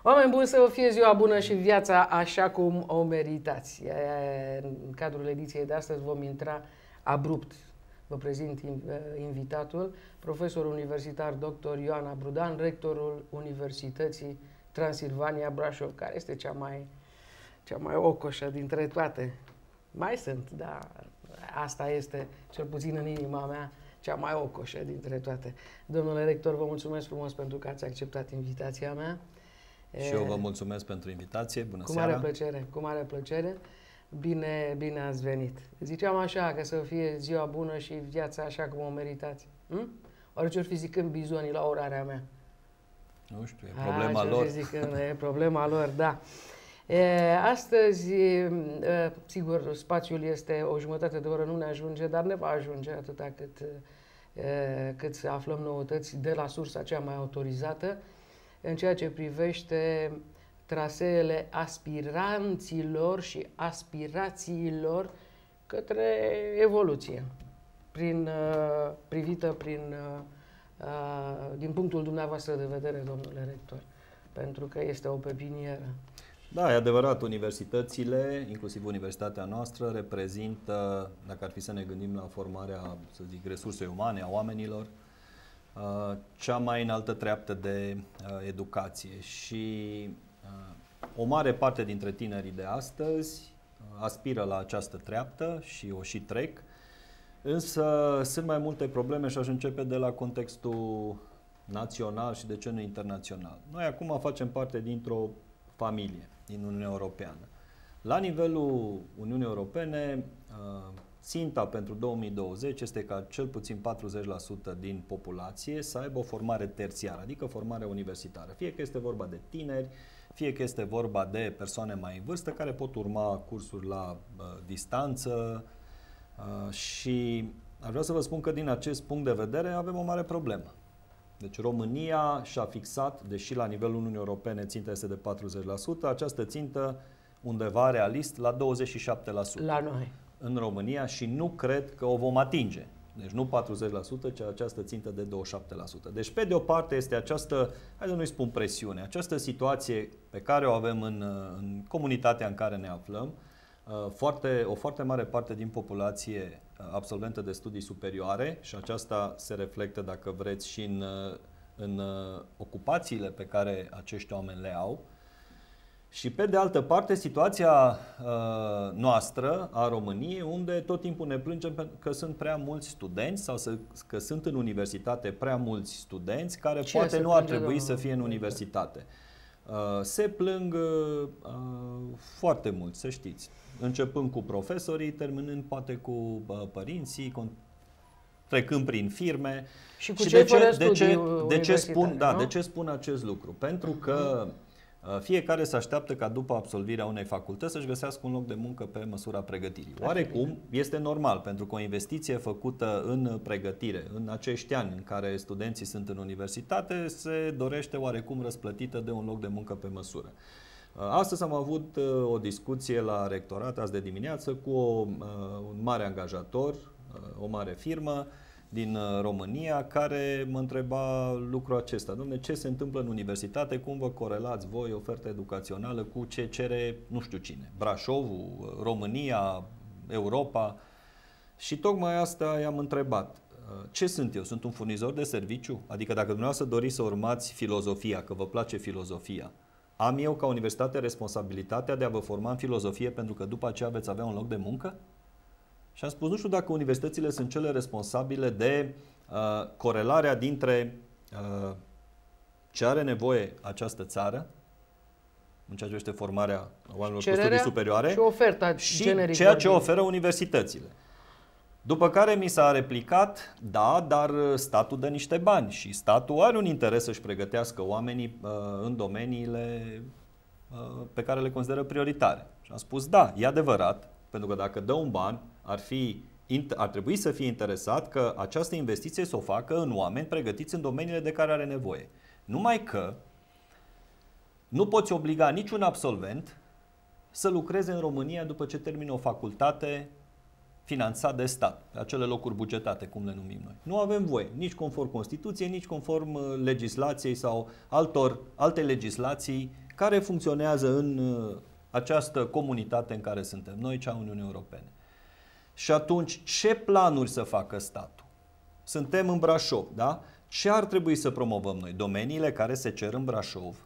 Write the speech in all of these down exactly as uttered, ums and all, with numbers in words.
Oameni buni, să vă fie ziua bună și viața așa cum o meritați. În cadrul ediției de astăzi vom intra abrupt. Vă prezint invitatul, profesor universitar doctor Ioan Abrudan, rectorul Universității Transilvania Brașov, care este cea mai, cea mai ocoșă dintre toate. Mai sunt, dar asta este, cel puțin în inima mea, cea mai ocoșă dintre toate. Domnule rector, vă mulțumesc frumos pentru că ați acceptat invitația mea. Și eu vă mulțumesc pentru invitație. Bună cu seara! Mare plăcere, cu mare plăcere. Bine, bine ați venit. Ziceam așa, că să fie ziua bună și viața așa cum o meritați. Hm? Oare ce-or fi zicând bizonii la orarea mea? Nu știu, e problema A, lor. Zicând, e problema lor, da. E, astăzi, e, sigur, spațiul este o jumătate de oră, nu ne ajunge, dar ne va ajunge atâta cât, e, cât să aflăm noutăți de la sursa cea mai autorizată în ceea ce privește traseele aspiranților și aspirațiilor către evoluție, prin, privită prin, din punctul dumneavoastră de vedere, domnule rector, pentru că este o pepinieră. Da, e adevărat, universitățile, inclusiv universitatea noastră, reprezintă, dacă ar fi să ne gândim la formarea, să zic, resurse umane a oamenilor, cea mai înaltă treaptă de educație și o mare parte dintre tinerii de astăzi aspiră la această treaptă și o și trec, însă sunt mai multe probleme și aș începe de la contextul național și de ce nu internațional. Noi acum facem parte dintr-o familie din Uniunea Europeană. La nivelul Uniunii Europene, ținta pentru două mii douăzeci este ca cel puțin patruzeci la sută din populație să aibă o formare terțiară, adică formare universitară. Fie că este vorba de tineri, fie că este vorba de persoane mai în vârstă care pot urma cursuri la uh, distanță uh, și aș vrea să vă spun că din acest punct de vedere avem o mare problemă. Deci România și-a fixat, deși la nivelul Uniunii Europene ținta este de patruzeci la sută, această țintă undeva realist la douăzeci și șapte la sută. La noi. În România și nu cred că o vom atinge. Deci nu patruzeci la sută, ci această țintă de douăzeci și șapte la sută. Deci pe de o parte este această, hai să nu-i spun presiune, această situație pe care o avem în, în comunitatea în care ne aflăm, foarte, o foarte mare parte din populație absolventă de studii superioare și aceasta se reflectă, dacă vreți, și în, în ocupațiile pe care acești oameni le au. Și pe de altă parte, situația uh, noastră a României, unde tot timpul ne plângem că sunt prea mulți studenți sau să, că sunt în universitate prea mulți studenți care Ce poate nu ar trebui să fie în domnul? universitate. Uh, se plâng uh, foarte mult, să știți, începând cu profesorii, terminând poate cu uh, părinții, trecând prin firme. Și cu și cei de ce, fără de ce, studii de ce spun, da, nu? de ce spun acest lucru? Pentru că fiecare se așteaptă ca după absolvirea unei facultăți să-și găsească un loc de muncă pe măsura pregătirii. Oarecum este normal, pentru că o investiție făcută în pregătire, în acești ani în care studenții sunt în universitate, se dorește oarecum răsplătită de un loc de muncă pe măsură. Astăzi am avut o discuție la rectorat, azi de dimineață, cu o, un mare angajator, o mare firmă din România, care mă întreba lucrul acesta. Dom'le, ce se întâmplă în universitate? Cum vă corelați voi oferta educațională cu ce cere nu știu cine? Brașovul, România, Europa? Și tocmai asta i-am întrebat. Ce sunt eu? Sunt un furnizor de serviciu? Adică dacă dumneavoastră doriți să urmați filozofia, că vă place filozofia, am eu ca universitate responsabilitatea de a vă forma în filozofie pentru că după aceea veți avea un loc de muncă? Și am spus, nu știu dacă universitățile sunt cele responsabile de uh, corelarea dintre uh, ce are nevoie această țară, în ceea ce este formarea oamenilor cu studii superioare, și oferta și generic ceea ce vorbind. oferă universitățile. După care mi s-a replicat, da, dar statul dă niște bani și statul are un interes să-și pregătească oamenii uh, în domeniile uh, pe care le consideră prioritare. Și am spus, da, e adevărat, pentru că dacă dă un ban, ar, fi, ar trebui să fie interesat că această investiție să o facă în oameni pregătiți în domeniile de care are nevoie. Numai că nu poți obliga niciun absolvent să lucreze în România după ce termină o facultate finanțat de stat, acele locuri bugetate, cum le numim noi. Nu avem voie, nici conform Constituției, nici conform legislației sau altor, alte legislații care funcționează în această comunitate în care suntem noi, cea a Uniunii Europene. Și atunci, ce planuri să facă statul? Suntem în Brașov, da? Ce ar trebui să promovăm noi? Domeniile care se cer în Brașov.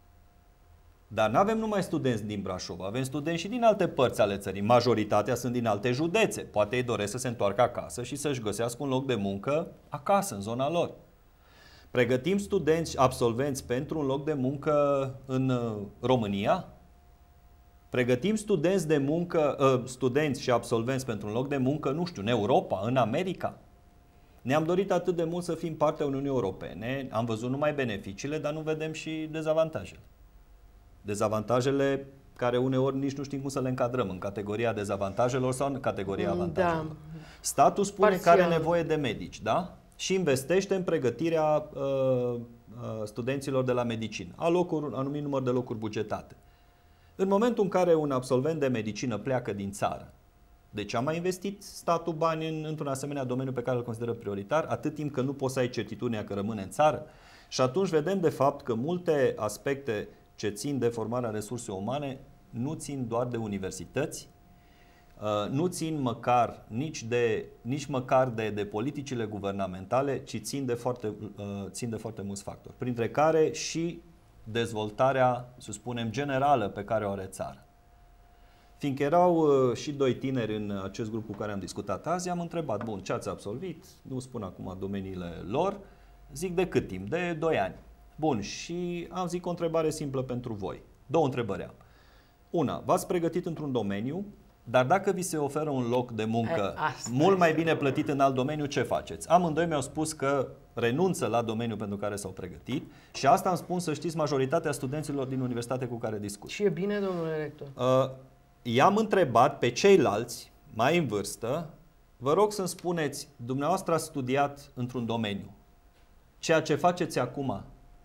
Dar nu avem numai studenți din Brașov, avem studenți și din alte părți ale țării. Majoritatea sunt din alte județe. Poate ei doresc să se întoarcă acasă și să-și găsească un loc de muncă acasă, în zona lor. Pregătim studenți, absolvenți pentru un loc de muncă în România? Pregătim studenți de muncă, studenți și absolvenți pentru un loc de muncă, nu știu, în Europa, în America? Ne-am dorit atât de mult să fim partea Uniunii Europene, am văzut numai beneficiile, dar nu vedem și dezavantajele. Dezavantajele care uneori nici nu știm cum să le încadrăm, în categoria dezavantajelor sau în categoria avantajelor. Da. Statul spune Parțial. că are nevoie de medici, da? Și investește în pregătirea uh, uh, studenților de la medicină. Alocuri, anumit număr de locuri bugetate. În momentul în care un absolvent de medicină pleacă din țară, de ce a mai investit statul bani în, într-un asemenea domeniu pe care îl consideră prioritar, atât timp că nu poți să ai certitudinea că rămâne în țară? Și atunci vedem de fapt că multe aspecte ce țin de formarea resurse umane nu țin doar de universități, nu țin măcar nici, de, nici măcar de, de politicile guvernamentale, ci țin de, foarte, țin de foarte mulți factori, printre care și dezvoltarea, să spunem, generală pe care o are țara. Fiindcă erau și doi tineri în acest grup cu care am discutat azi, am întrebat, bun, ce ați absolvit? Nu spun acum domeniile lor, zic de cât timp? De doi ani. Bun, și am zic o întrebare simplă pentru voi. Două întrebări am. Una, v-ați pregătit într-un domeniu, dar dacă vi se oferă un loc de muncă mult mai bine plătit în alt domeniu, ce faceți? Amândoi mi-au spus că renunță la domeniul pentru care s-au pregătit și asta îmi spun, să știți, majoritatea studenților din universitate cu care discut. Și e bine, domnule rector? Uh, I-am întrebat pe ceilalți, mai în vârstă, vă rog să-mi spuneți, dumneavoastră ați studiat într-un domeniu. Ceea ce faceți acum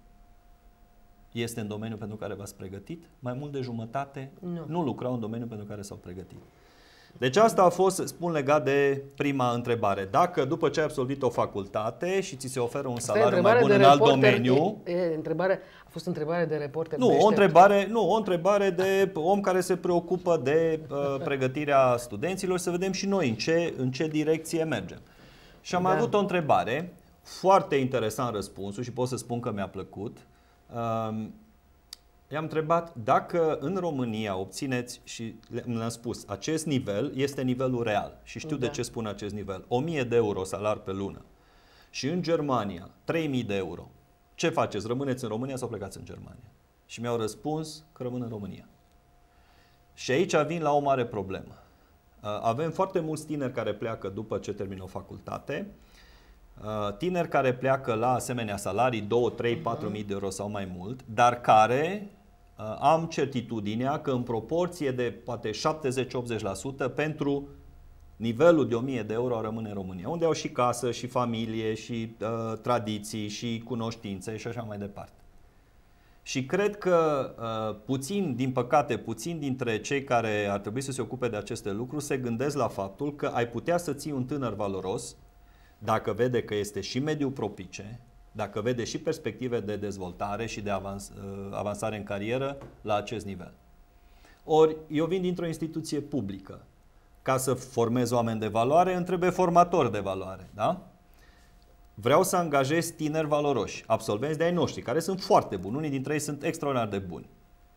este în domeniul pentru care v-ați pregătit? Mai mult de jumătate nu, nu lucrau în domeniul pentru care s-au pregătit. Deci asta a fost, spun, legat de prima întrebare. Dacă după ce ai absolvit o facultate și ți se oferă un salariu mai bun în alt domeniu... E, e, întrebare, a fost întrebare de reporter. Nu, o întrebare, nu, o întrebare de om care se preocupă de uh, pregătirea studenților, să vedem și noi în ce, în ce direcție mergem. Și am da. mai avut o întrebare, foarte interesant răspunsul și pot să spun că mi-a plăcut. Uh, I-am întrebat dacă în România obțineți, și le-am spus, acest nivel este nivelul real și știu da. de ce spun acest nivel, o mie de euro salar pe lună și în Germania trei mii de euro. Ce faceți? Rămâneți în România sau plecați în Germania? Și mi-au răspuns că rămân în România. Și aici vin la o mare problemă. Avem foarte mulți tineri care pleacă după ce termină o facultate, tineri care pleacă la asemenea salarii, două, trei, patru mii de euro sau mai mult, dar care am certitudinea că în proporție de poate șaptezeci-optzeci la sută pentru nivelul de o mie de euro rămâne în România, unde au și casă, și familie, și uh, tradiții, și cunoștințe și așa mai departe. Și cred că uh, puțin, din păcate, puțin dintre cei care ar trebui să se ocupe de aceste lucruri se gândesc la faptul că ai putea să ții un tânăr valoros dacă vede că este și mediul propice, dacă vede și perspective de dezvoltare și de avans, avansare în carieră la acest nivel. Ori, eu vin dintr-o instituție publică. Ca să formez oameni de valoare, îmi trebuie formatori de valoare. Da? Vreau să angajez tineri valoroși, absolvenți de-ai noștri, care sunt foarte buni. Unii dintre ei sunt extraordinar de buni.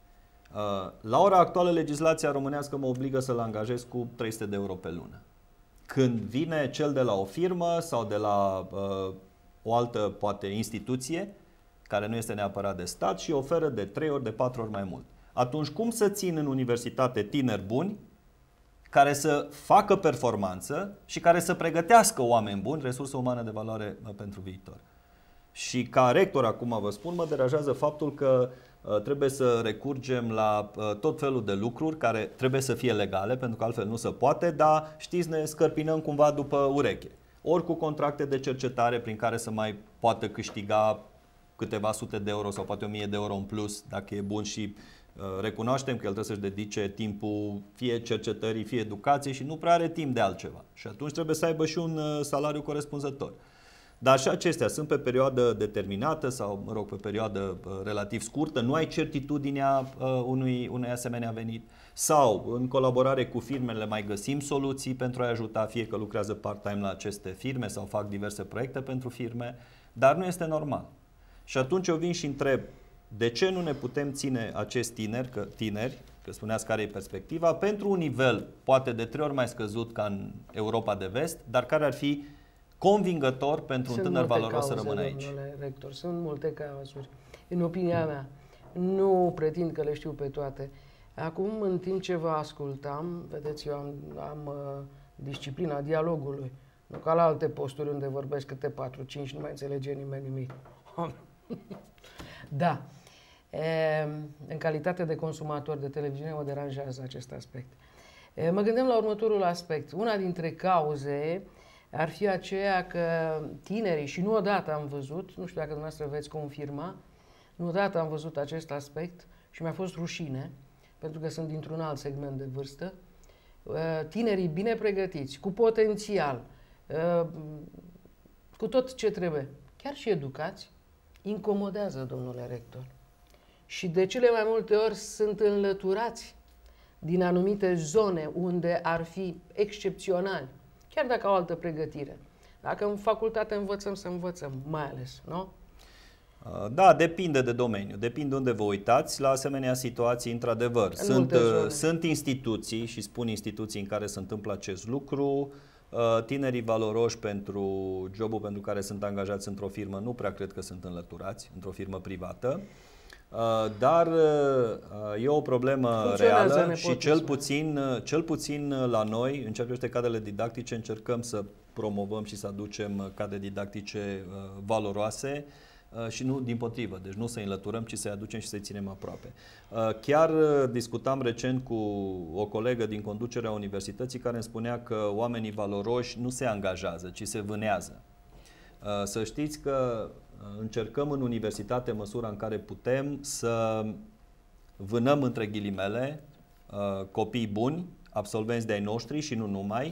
La ora actuală, legislația românească mă obligă să-l angajez cu trei sute de euro pe lună. Când vine cel de la o firmă sau de la uh, o altă, poate, instituție, care nu este neapărat de stat și oferă de trei ori, de patru ori mai mult. Atunci, cum să țin în universitate tineri buni care să facă performanță și care să pregătească oameni buni, resurse umane de valoare uh, pentru viitor? Și ca rector, acum vă spun, mă deranjează faptul că uh, trebuie să recurgem la uh, tot felul de lucruri care trebuie să fie legale, pentru că altfel nu se poate, dar știți, ne scărpinăm cumva după ureche. Ori cu contracte de cercetare prin care să mai poată câștiga câteva sute de euro sau poate o mie de euro în plus, dacă e bun, și uh, recunoaștem că el trebuie să-și dedice timpul fie cercetării, fie educației și nu prea are timp de altceva. Și atunci trebuie să aibă și un uh, salariu corespunzător. Dar și acestea sunt pe perioadă determinată sau, mă rog, pe perioadă uh, relativ scurtă, nu ai certitudinea uh, unui, unui asemenea venit. Sau, în colaborare cu firmele, mai găsim soluții pentru a-i ajuta, fie că lucrează part-time la aceste firme sau fac diverse proiecte pentru firme, dar nu este normal. Și atunci eu vin și întreb, de ce nu ne putem ține acești tineri, că, tineri, că spuneați care e perspectiva, pentru un nivel poate de trei ori mai scăzut ca în Europa de Vest, dar care ar fi convingător pentru Sunt un tânăr multe valoros cauze, să rămână aici. Domnule rector, sunt multe cazuri. În opinia mea, nu pretind că le știu pe toate. Acum, în timp ce vă ascultam, vedeți, eu am, am uh, disciplina dialogului. Nu ca la alte posturi unde vorbesc câte patru, cinci, nu mai înțelege nimeni nimic. Da. E, în calitate de consumator de televiziune mă deranjează acest aspect. E, mă gândeam la următorul aspect. Una dintre cauze ar fi aceea că tinerii, și nu odată am văzut, nu știu dacă dumneavoastră veți confirma, nu odată am văzut acest aspect și mi-a fost rușine, pentru că sunt dintr-un alt segment de vârstă, tinerii bine pregătiți, cu potențial, cu tot ce trebuie, chiar și educați, incomodează, domnule rector. Și de cele mai multe ori sunt înlăturați din anumite zone unde ar fi excepționali, chiar dacă au altă pregătire. Dacă în facultate învățăm, să învățăm, mai ales, nu? Da, depinde de domeniu, depinde unde vă uitați. La asemenea situații, într-adevăr, sunt, sunt instituții, și spun instituții în care se întâmplă acest lucru. Tinerii valoroși pentru jobul pentru care sunt angajați într-o firmă nu prea cred că sunt înlăturați într-o firmă privată. Dar e o problemă reală și cel puțin, cel puțin la noi, în ceea ce privește cadrele didactice, încercăm să promovăm și să aducem cadre didactice valoroase și nu dimpotrivă, deci nu să-i înlăturăm, ci să-i aducem și să-i ținem aproape. Chiar discutam recent cu o colegă din conducerea universității care îmi spunea că oamenii valoroși nu se angajează, ci se vânează. Să știți că încercăm în universitate, în măsura în care putem, să vânăm între ghilimele copii buni, absolvenți de-ai noștri și nu numai,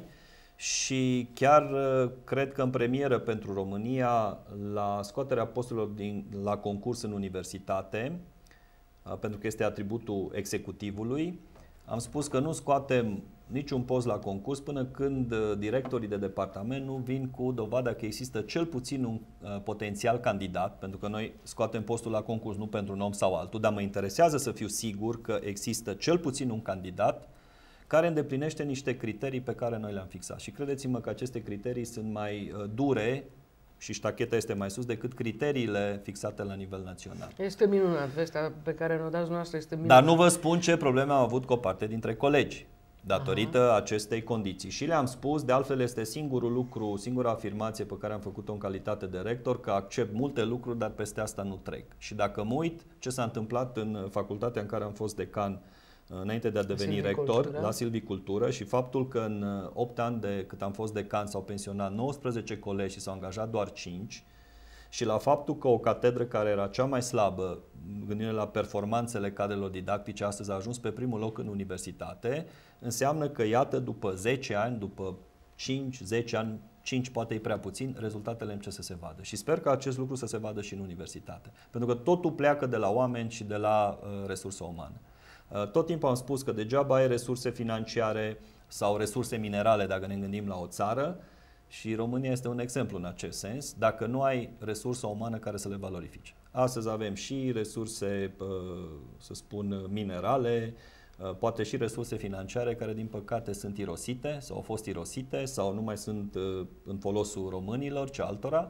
și chiar cred că în premieră pentru România, la scoaterea posturilor din, la concurs în universitate, pentru că este atributul executivului, am spus că nu scoatem niciun post la concurs până când directorii de departament nu vin cu dovada că există cel puțin un uh, potențial candidat, pentru că noi scoatem postul la concurs nu pentru un om sau altul, dar mă interesează să fiu sigur că există cel puțin un candidat care îndeplinește niște criterii pe care noi le-am fixat. Și credeți-mă că aceste criterii sunt mai uh, dure și ștacheta este mai sus decât criteriile fixate la nivel național. Este minunat. Vestea pe care ne-o dați noastră este minunat. Dar nu vă spun ce probleme am avut cu o parte dintre colegi datorită Aha. acestei condiții. Și le-am spus, de altfel este singurul lucru, singura afirmație pe care am făcut-o în calitate de rector, că accept multe lucruri, dar peste asta nu trec. Și dacă mă uit ce s-a întâmplat în facultatea în care am fost decan înainte de a deveni rector, la silvicultură, și faptul că în opt ani de cât am fost decan s-au pensionat nouăsprezece colegi și s-au angajat doar cinci, și la faptul că o catedră care era cea mai slabă, gândind la performanțele cadrelor didactice, astăzi a ajuns pe primul loc în universitate, înseamnă că, iată, după zece ani, după cinci zece ani, cinci poate e prea puțin, rezultatele încep să se vadă. Și sper că acest lucru să se vadă și în universitate. Pentru că totul pleacă de la oameni și de la uh, resursa umană. Uh, tot timpul am spus că degeaba ai resurse financiare sau resurse minerale, dacă ne gândim la o țară, și România este un exemplu în acest sens, dacă nu ai resursa umană care să le valorifice. Astăzi avem și resurse, să spun, minerale, poate și resurse financiare care, din păcate, sunt irosite sau au fost irosite sau nu mai sunt în folosul românilor, ci altora.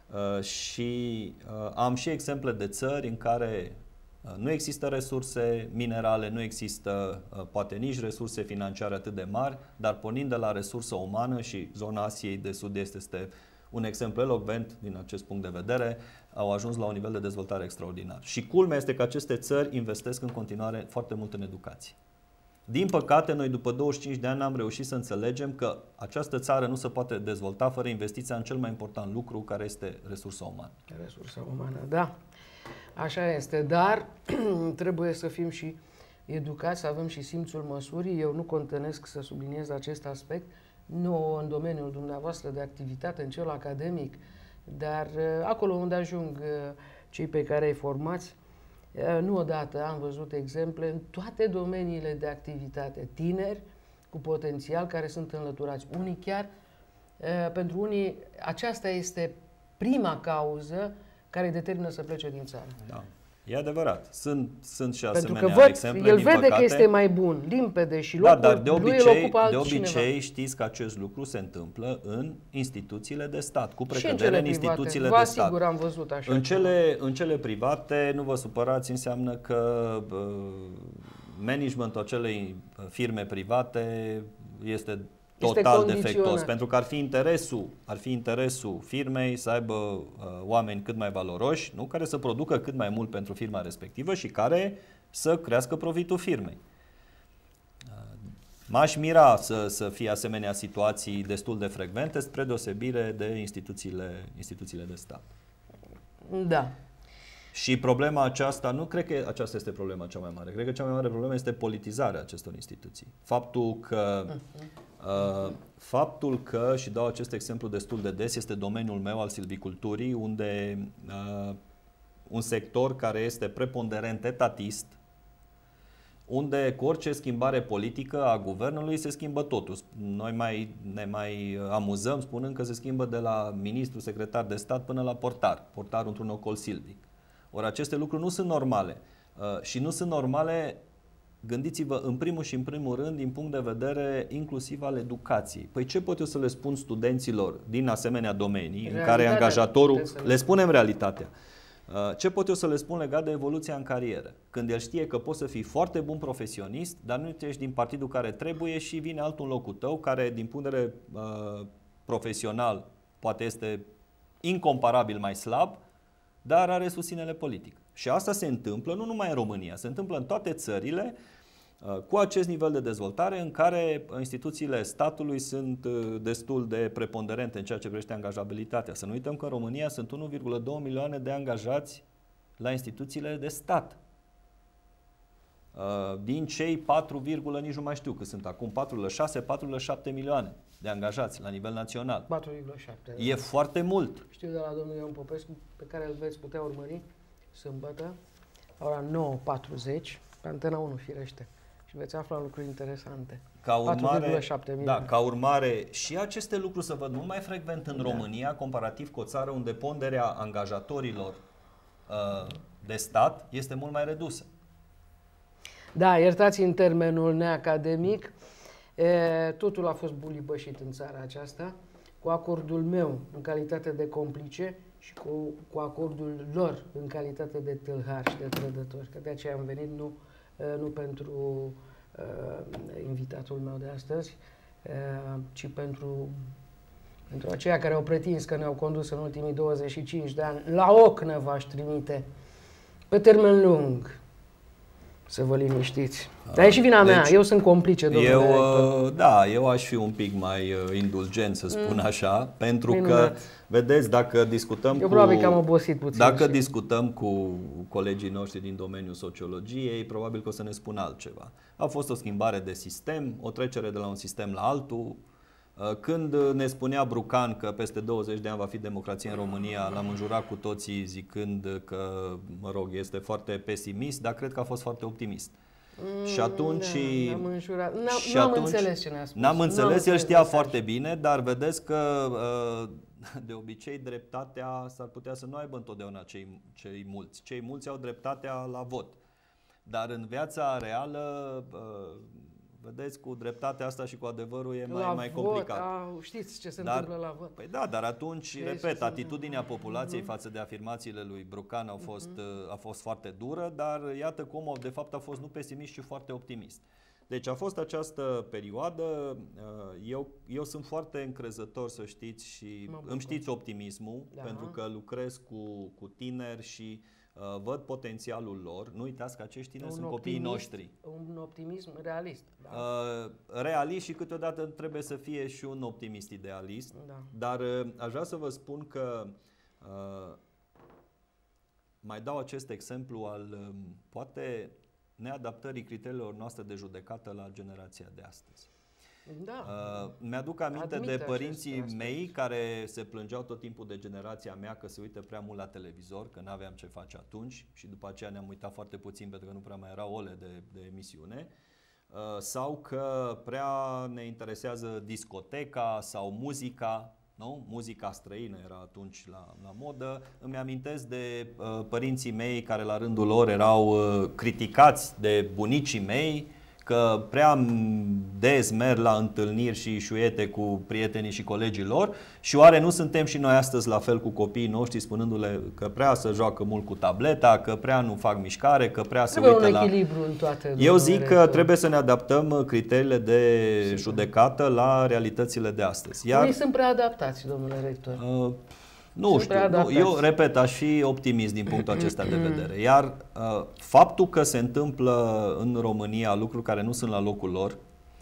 Și am și exemple de țări în care nu există resurse minerale, nu există poate nici resurse financiare atât de mari, dar pornind de la resursă umană, și zona Asiei de Sud-Est este un exemplu elocvent din acest punct de vedere, au ajuns la un nivel de dezvoltare extraordinar. Și culmea este că aceste țări investesc în continuare foarte mult în educație. Din păcate, noi după douăzeci și cinci de ani am reușit să înțelegem că această țară nu se poate dezvolta fără investiția în cel mai important lucru, care este resursa umană. Resursa umană, da. Așa este, dar trebuie să fim și educați, să avem și simțul măsurii. Eu nu contenesc să subliniez acest aspect, nu în domeniul dumneavoastră de activitate, în cel academic. Dar acolo unde ajung cei pe care îi formați, nu odată am văzut exemple în toate domeniile de activitate, tineri cu potențial care sunt înlăturați. Unii chiar, pentru unii, aceasta este prima cauză care îi determină să plece din țară. Da. E adevărat. Sunt, sunt și Pentru asemenea că văd, exemple, el din vede păcate. că este mai bun, limpede și Da, locul dar de lui îl obicei, ocupă de altcineva. obicei știți că acest lucru se întâmplă în instituțiile de stat, cu Și în precădere cele în private. instituțiile Vă de stat. asigur, am văzut așa. În cele, în cele private, nu vă supărați, înseamnă că uh, managementul acelei firme private este total Este defectuos, pentru că ar fi interesul, ar fi interesul firmei să aibă uh, oameni cât mai valoroși, nu, care să producă cât mai mult pentru firma respectivă și care să crească profitul firmei. Uh, M-aș mira să, să fie asemenea situații destul de frecvente, spre deosebire de instituțiile, instituțiile de stat. Da. Și problema aceasta, nu cred că aceasta este problema cea mai mare. Cred că cea mai mare problemă este politizarea acestor instituții. Faptul că, uh, faptul că, și dau acest exemplu destul de des, este domeniul meu al silviculturii, unde uh, un sector care este preponderent etatist, unde cu orice schimbare politică a guvernului se schimbă totul. Noi mai, ne mai amuzăm spunând că se schimbă de la ministru, secretar de stat până la portar, portarul într-un ocol silvic. Ori aceste lucruri nu sunt normale uh, și nu sunt normale, gândiți-vă, în primul și în primul rând, din punct de vedere inclusiv al educației. Păi ce pot eu să le spun studenților din asemenea domenii în care angajatorul, le spunem realitatea, uh, ce pot eu să le spun legat de evoluția în carieră? Când el știe că poți să fii foarte bun profesionist, dar nu ești din partidul care trebuie și vine altul în locul tău, care din punct de vedere uh, profesional poate este incomparabil mai slab, dar are susținere politică. Și asta se întâmplă nu numai în România, se întâmplă în toate țările uh, cu acest nivel de dezvoltare în care instituțiile statului sunt uh, destul de preponderente în ceea ce privește angajabilitatea. Să nu uităm că în România sunt unu virgulă doi milioane de angajați la instituțiile de stat. Uh, din cei patru, nici nu mai știu cât sunt acum, patru virgulă șase, patru virgulă șapte milioane de angajați la nivel național. patru virgulă șapte. E foarte mult. Știu de la domnul Ion Popescu, pe care îl veți putea urmări sâmbătă, la ora nouă patruzeci, pe Antena unu, firește. Și veți afla lucruri interesante. Ca urmare, da, ca urmare, și aceste lucruri se văd mult mai frecvent în da. România, comparativ cu o țară unde ponderea angajatorilor uh, de stat este mult mai redusă. Da, iertați-mi termenul neacademic, e, totul a fost bulibășit în țara aceasta, cu acordul meu în calitate de complice și cu, cu acordul lor în calitate de tâlhari și de trădători. Că de aceea am venit, nu, nu pentru uh, invitatul meu de astăzi, uh, ci pentru, pentru aceia care au pretins că ne-au condus în ultimii douăzeci și cinci de ani. La ocnă v-aș trimite, pe termen lung. Să vă liniștiți. Dar e și vina deci, mea, eu sunt complice, domnule eu, director. Da, eu aș fi un pic mai indulgent, să spun mm. așa, pentru Minunat. Că, vedeți, dacă discutăm eu cu... probabil că am obosit puțin. Dacă și... discutăm cu colegii noștri din domeniul sociologiei, probabil că o să ne spună altceva. A fost o schimbare de sistem, o trecere de la un sistem la altul. Când ne spunea Brucan că peste douăzeci de ani va fi democrație în România, l-am înjurat cu toții zicând că, mă rog, este foarte pesimist, dar cred că a fost foarte optimist. Mm, și atunci... Da, n-am înjurat. N-am înțeles ce ne-a spus. N-am înțeles, el știa foarte bine, dar vedeți că de obicei dreptatea s-ar putea să nu aibă întotdeauna cei, cei mulți. Cei mulți au dreptatea la vot. Dar în viața reală... Vedeți, cu dreptatea asta și cu adevărul e mai, mai complicat. A, știți ce se dar, întâmplă la vot. Păi da, dar atunci, ce repet, atitudinea populației uh-huh. față de afirmațiile lui Brucan au fost, uh-huh. a fost foarte dură, dar iată cum de fapt a fost nu pesimist, ci foarte optimist. Deci a fost această perioadă, eu, eu sunt foarte încrezător, să știți, și îmi știți optimismul, da. Pentru că lucrez cu, cu tineri și Uh, văd potențialul lor. Nu uitați că acești tineri un sunt copiii noștri. Un optimism realist. Da. Uh, realist și câteodată trebuie să fie și un optimist idealist. Da. Dar uh, aș vrea să vă spun că uh, mai dau acest exemplu al um, poate neadaptării criteriilor noastre de judecată la generația de astăzi. Da. Uh, mi-aduc aminte Admit de părinții acest mei care se plângeau tot timpul de generația mea că se uită prea mult la televizor, că n-aveam ce face atunci și după aceea ne-am uitat foarte puțin pentru că nu prea mai erau ore de, de emisiune. Uh, sau că prea ne interesează discoteca sau muzica. Nu? Muzica străină era atunci la, la modă. Îmi amintesc de uh, părinții mei care la rândul lor erau uh, criticați de bunicii mei că prea des merg la întâlniri și șuiete cu prietenii și colegii lor și oare nu suntem și noi astăzi la fel cu copiii noștri spunându-le că prea se joacă mult cu tableta, că prea nu fac mișcare, că prea se uită un la... echilibru în toate. Eu zic că trebuie să ne adaptăm criteriile de Sigur. judecată la realitățile de astăzi. Iar... Unii sunt prea adaptați, domnule rector. Uh, Nu știu, nu, eu repet, aș fi optimist din punctul acesta de vedere. Iar uh, faptul că se întâmplă în România lucruri care nu sunt la locul lor,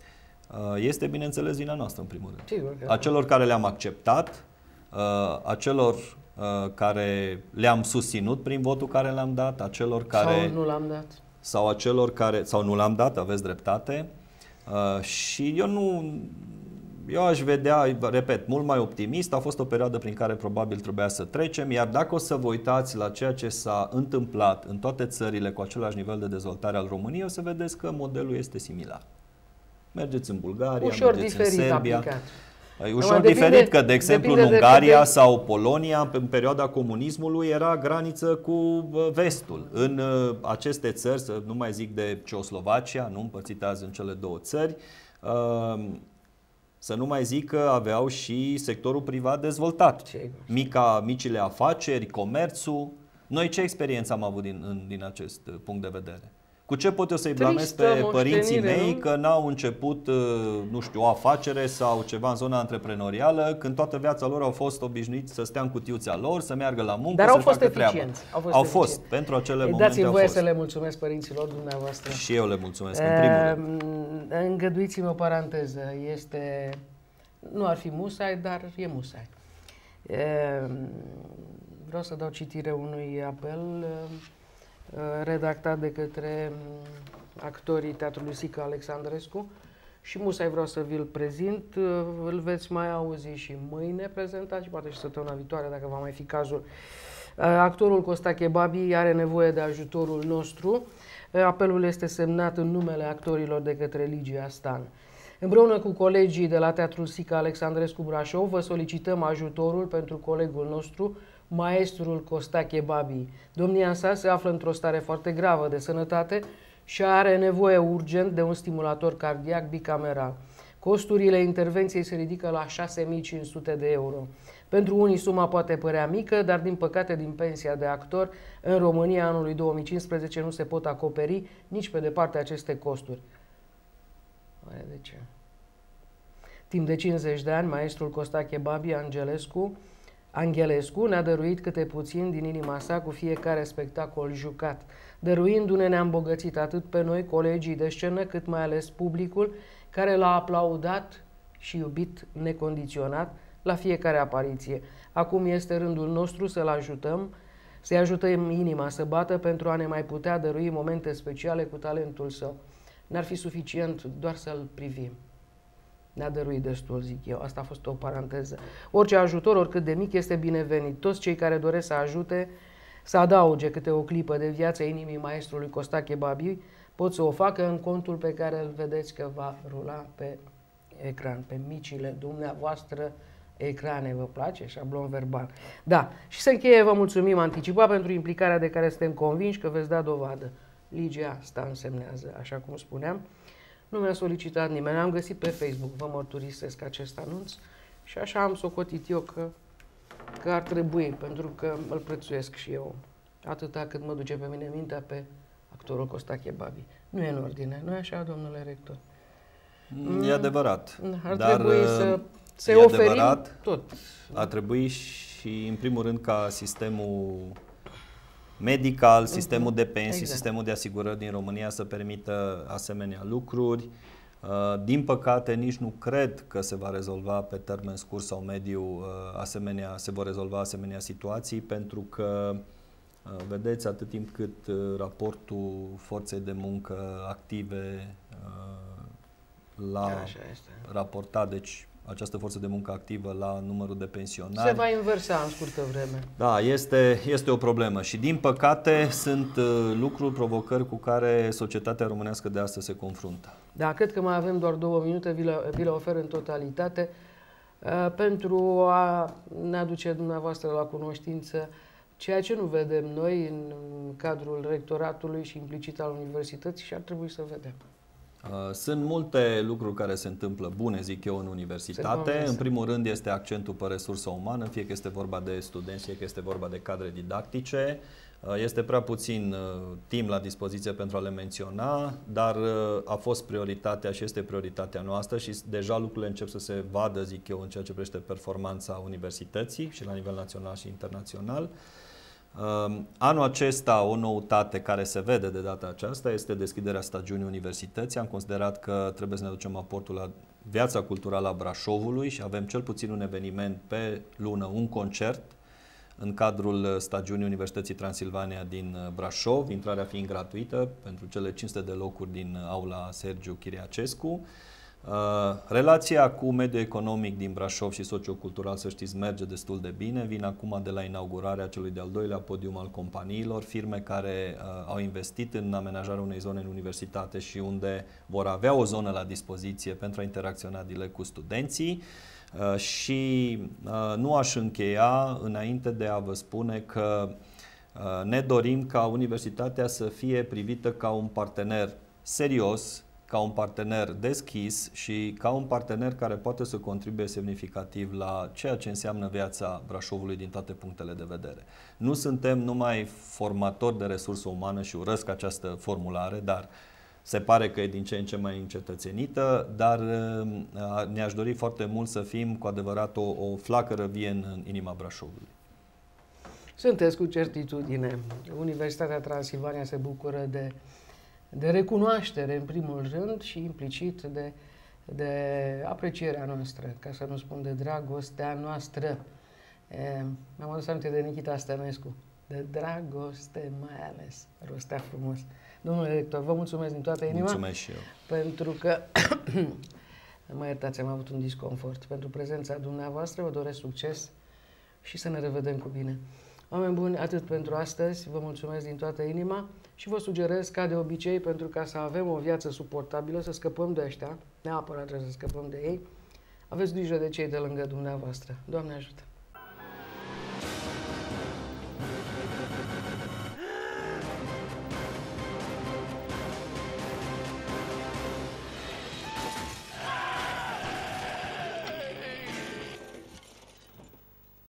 uh, este bineînțeles vina noastră în primul rând. Sigur că a celor care le-am acceptat, uh, a celor uh, care le-am susținut prin votul care le-am dat, a celor care... Sau nu l-am dat. Sau a celor care... Sau nu l-am dat, aveți dreptate. Uh, și eu nu... Eu aș vedea, repet, mult mai optimist, a fost o perioadă prin care probabil trebuia să trecem, iar dacă o să vă uitați la ceea ce s-a întâmplat în toate țările cu același nivel de dezvoltare al României, o să vedeți că modelul este similar. Mergeți în Bulgaria, ușor mergeți în Serbia. Aplicat. E ușor depinde, diferit că, de exemplu, în Ungaria de... sau Polonia, în perioada comunismului, era graniță cu vestul. În uh, aceste țări, să nu mai zic de Ceoslovacia, nu împărțit azi în cele două țări, uh, să nu mai zic că aveau și sectorul privat dezvoltat. Mica, micile afaceri, comerțul. Noi ce experiență am avut din, în, din acest punct de vedere? Cu ce pot eu să-i blamez pe părinții mei că n-au început, nu știu, o afacere sau ceva în zona antreprenorială, când toată viața lor au fost obișnuiți să stea în cutiuța lor, să meargă la muncă, Dar să au fost facă treaba. Au fost, au fost pentru acele Ei, momente dați-mi au voie fost. să le mulțumesc părinților dumneavoastră. Și eu le mulțumesc, în primul rând. Îngăduiți-mi o paranteză. Este... Nu ar fi musai, dar e musai. E... Vreau să dau citire unui apel redactat de către actorii Teatrului Sica Alexandrescu și musai vreau să vi-l prezint. Îl veți mai auzi și mâine prezentat și poate și săptămâna viitoare dacă va mai fi cazul. Actorul Costache Babi are nevoie de ajutorul nostru. Apelul este semnat în numele actorilor de către Ligia Stan. Împreună cu colegii de la Teatrul Sica Alexandrescu Brașov vă solicităm ajutorul pentru colegul nostru, maestrul Costache Babi. Domnia sa se află într-o stare foarte gravă de sănătate și are nevoie urgent de un stimulator cardiac bicameral. Costurile intervenției se ridică la șase mii cinci sute de euro. Pentru unii suma poate părea mică, dar din păcate din pensia de actor în România anului două mii cincisprezece nu se pot acoperi nici pe departe aceste costuri. Oare de ce? Timp de cincizeci de ani, maestrul Costache Babi Angelescu Angelescu ne-a dăruit câte puțin din inima sa cu fiecare spectacol jucat. Dăruindu-ne ne-a îmbogățit atât pe noi, colegii de scenă, cât mai ales publicul, care l-a aplaudat și iubit necondiționat la fiecare apariție. Acum este rândul nostru să-l ajutăm, să-i ajutăm inima să bată pentru a ne mai putea dărui momente speciale cu talentul său. N-ar fi suficient doar să-l privim. Ne-a dăruit destul, zic eu. Asta a fost o paranteză. Orice ajutor, oricât de mic, este binevenit. Toți cei care doresc să ajute, să adauge câte o clipă de viață inimii maestrului Costache Babi, pot să o facă în contul pe care îl vedeți că va rula pe ecran, pe micile dumneavoastră ecrane. Vă place? Șablon verbal. Da. Și să încheie, vă mulțumim anticipat pentru implicarea de care suntem convinși că veți da dovadă. Ligia Stan semnează, așa cum spuneam. Nu mi-a solicitat nimeni. Am găsit pe Facebook, vă mărturisesc acest anunț și așa am socotit eu că, că ar trebui, pentru că îl prețuiesc și eu, atâta cât mă duce pe mine mintea pe actorul Costache Babi. Nu e în ordine, nu e așa, domnule rector? E adevărat. Ar dar trebui să se oferim adevărat, tot. Ar trebui și, în primul rând, ca sistemul medical, sistemul de pensii, exact. Sistemul de asigurări din România să permită asemenea lucruri. Din păcate, nici nu cred că se va rezolva pe termen scurt sau mediu asemenea, se vor rezolva asemenea situații, pentru că, vedeți, atât timp cât raportul forței de muncă active la Așa este. raportat, deci această forță de muncă activă la numărul de pensionari. Se va inversa în scurtă vreme. Da, este, este o problemă și din păcate sunt uh, lucruri, provocări cu care societatea românească de astăzi se confruntă. Da, cred că mai avem doar două minute, vi le, vi le ofer în totalitate uh, pentru a ne aduce dumneavoastră la cunoștință ceea ce nu vedem noi în cadrul rectoratului și implicit al universității și ar trebui să vedem. Sunt multe lucruri care se întâmplă bune, zic eu, în universitate. În primul rând este accentul pe resursă umană, fie că este vorba de studenți, fie că este vorba de cadre didactice. Este prea puțin timp la dispoziție pentru a le menționa, dar a fost prioritatea și este prioritatea noastră și deja lucrurile încep să se vadă, zic eu, în ceea ce privește performanța universității și la nivel național și internațional. Anul acesta, o noutate care se vede de data aceasta este deschiderea stagiunii universității. Am considerat că trebuie să ne aducem aportul la viața culturală a Brașovului și avem cel puțin un eveniment pe lună, un concert în cadrul stagiunii Universității Transilvania din Brașov, intrarea fiind gratuită pentru cele cinci sute de locuri din aula Sergiu Chiriacescu. Uh, relația cu mediul economic din Brașov și sociocultural, să știți, merge destul de bine. Vin acum de la inaugurarea celui de-al doilea podium al companiilor, firme care uh, au investit în amenajarea unei zone în universitate și unde vor avea o zonă la dispoziție pentru a interacționa direct cu studenții. Uh, și uh, nu aș încheia înainte de a vă spune că uh, ne dorim ca universitatea să fie privită ca un partener serios, ca un partener deschis și ca un partener care poate să contribuie semnificativ la ceea ce înseamnă viața Brașovului din toate punctele de vedere. Nu suntem numai formatori de resursă umană și urăsc această formulare, dar se pare că e din ce în ce mai încetățenită, dar ne-aș dori foarte mult să fim cu adevărat o, o flacără vie în, în inima Brașovului. Sunteți cu certitudine. Universitatea Transilvania se bucură de de recunoaștere, în primul rând, și implicit de, de aprecierea noastră, ca să nu spun de dragostea noastră. Mi-am adus aminte de Nichita Stănescu. De dragoste mai ales. Rostea frumos. Domnule rector, vă mulțumesc din toată inima. Mulțumesc și eu. Pentru că, mă iertați, am avut un disconfort. Pentru prezența dumneavoastră, vă doresc succes și să ne revedem cu bine. Oameni buni, atât pentru astăzi, vă mulțumesc din toată inima și vă sugerez, ca de obicei, pentru ca să avem o viață suportabilă, să scăpăm de ăștia, neapărat trebuie să scăpăm de ei, aveți grijă de cei de lângă dumneavoastră. Doamne ajută!